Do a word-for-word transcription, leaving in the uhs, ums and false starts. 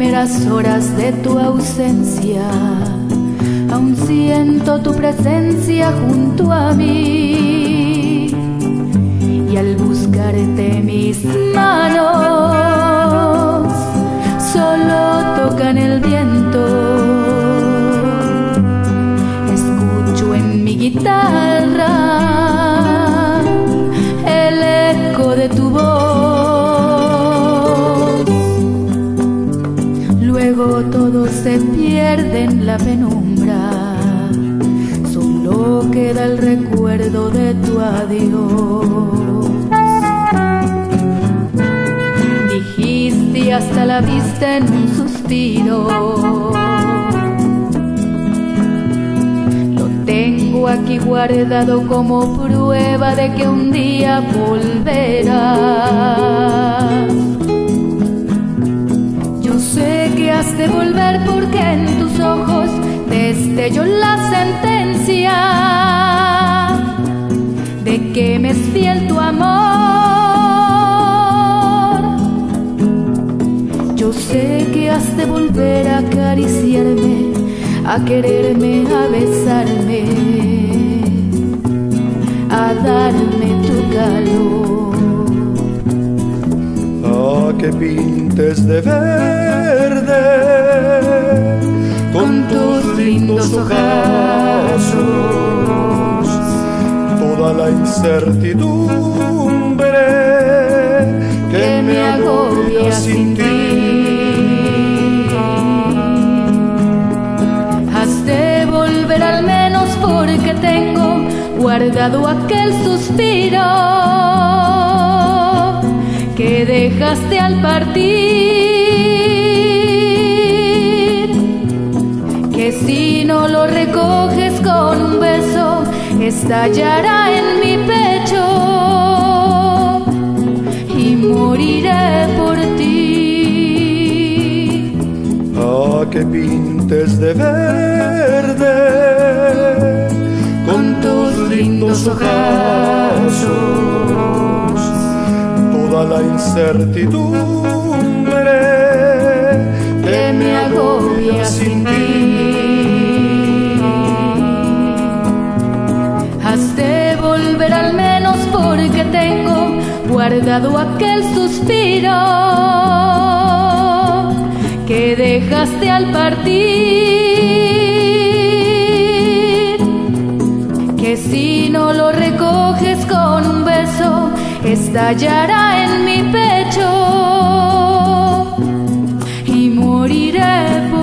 primeras horas de tu ausencia, aún siento tu presencia junto a mí, y al buscarte mis manos solo tocan el viento. Escucho en mi guitarra el eco de tu voz. Luego todo se pierde en la penumbra, solo queda el recuerdo de tu adiós. Dijiste hasta la vista en un suspiro, lo tengo aquí guardado como prueba de que un día volverás. Yo sé que has de volver porque en tus ojos destelló la sentencia de que me es fiel tu amor. Yo sé que has de volver a acariciarme, a quererme, a besarme, a darme tu calor. A que pintes de verde con tus lindos ojazos toda la incertidumbre que me agobia sin ti. Has de volver al menos porque tengo guardado aquel suspiro que dejaste al partir, que si no lo recoges con un beso estallará en mi pecho y moriré por ti. A que pintes de verde con tus lindos ojazos toda la incertidumbre que me agobia sin ti. Has de volver al menos porque tengo guardado aquel suspiro que dejaste al partir, que si no lo recoges con un beso estallará en mi pecho y moriré por